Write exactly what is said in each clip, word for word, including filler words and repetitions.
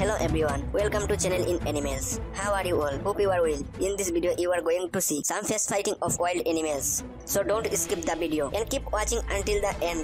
Hello everyone, welcome to channel in animals. How are you all? Hope you are well. In this video you are going to see some face fighting of wild animals. So don't skip the video and keep watching until the end.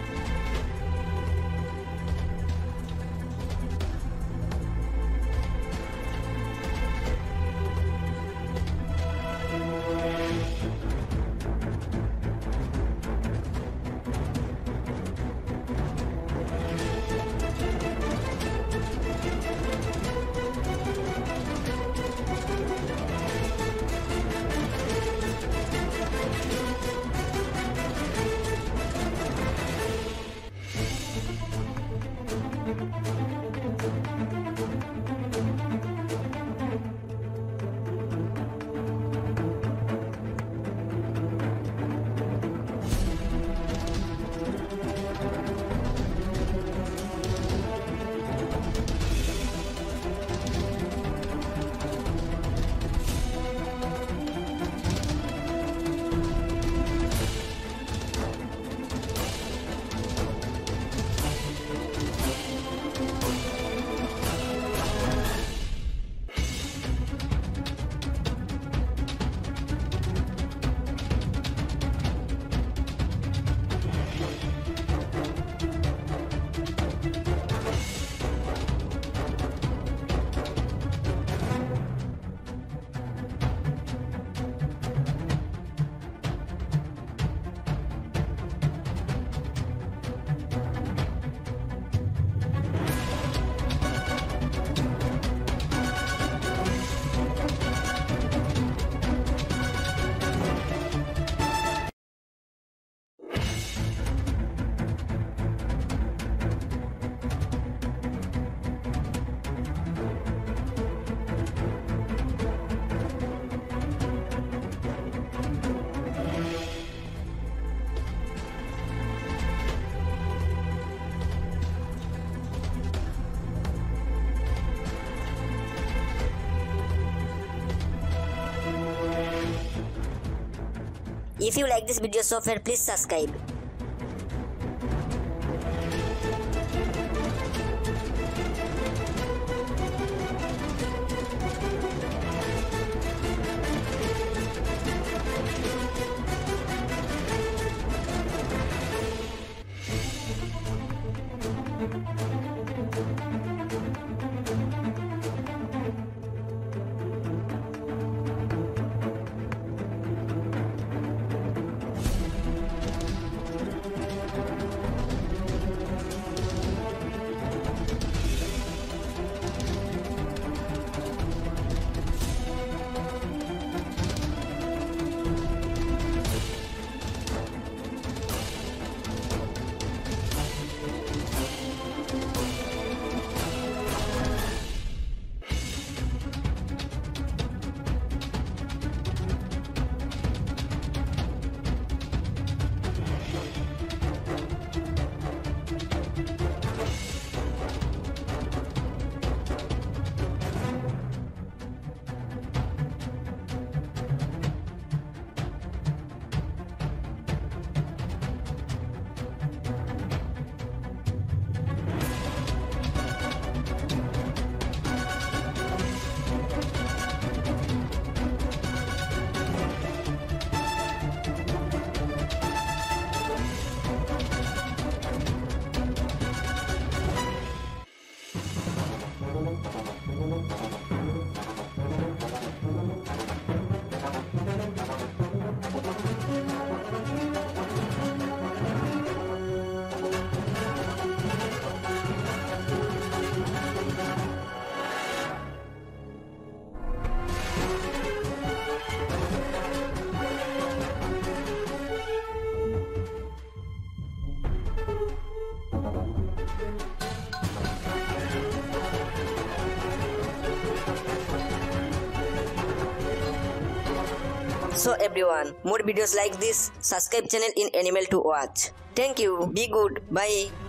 If you like this video so far, please subscribe. So everyone, more videos like this, subscribe channel in animal to watch. Thank you, be good, bye.